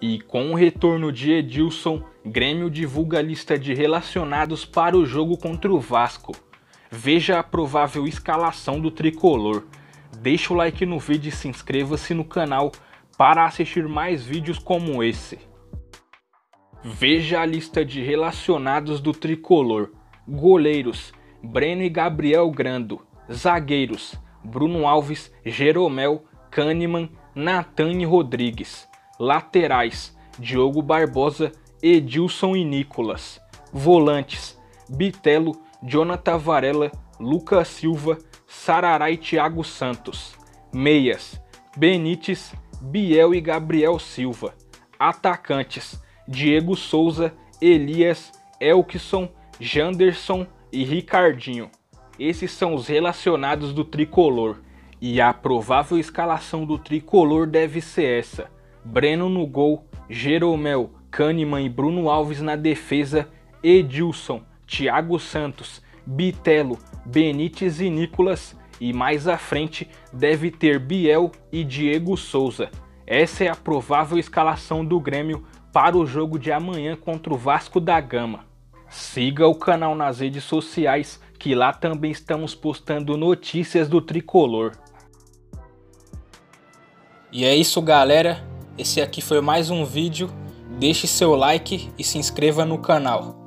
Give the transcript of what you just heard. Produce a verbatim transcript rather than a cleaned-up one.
E com o retorno de Edilson, Grêmio divulga a lista de relacionados para o jogo contra o Vasco. Veja a provável escalação do tricolor. Deixa o like no vídeo e se inscreva-se no canal para assistir mais vídeos como esse. Veja a lista de relacionados do tricolor. Goleiros: Breno e Gabriel Grando. Zagueiros: Bruno Alves, Jeromel, Kahneman, Natan e Rodrigues. Laterais: Diogo Barbosa, Edilson e Nicolas. Volantes: Bitelo, Jonathan Varela, Lucas Silva, Sarará e Thiago Santos. Meias: Benítez, Biel e Gabriel Silva. Atacantes: Diego Souza, Elias, Elkson, Janderson e Ricardinho. Esses são os relacionados do tricolor. E a provável escalação do tricolor deve ser essa: Breno no gol, Jeromel, Kahneman e Bruno Alves na defesa, Edilson, Thiago Santos, Bitelo, Benítez e Nicolas, e mais à frente deve ter Biel e Diego Souza. Essa é a provável escalação do Grêmio para o jogo de amanhã contra o Vasco da Gama. Siga o canal nas redes sociais, que lá também estamos postando notícias do tricolor. E é isso, galera. Esse aqui foi mais um vídeo. Deixe seu like e se inscreva no canal.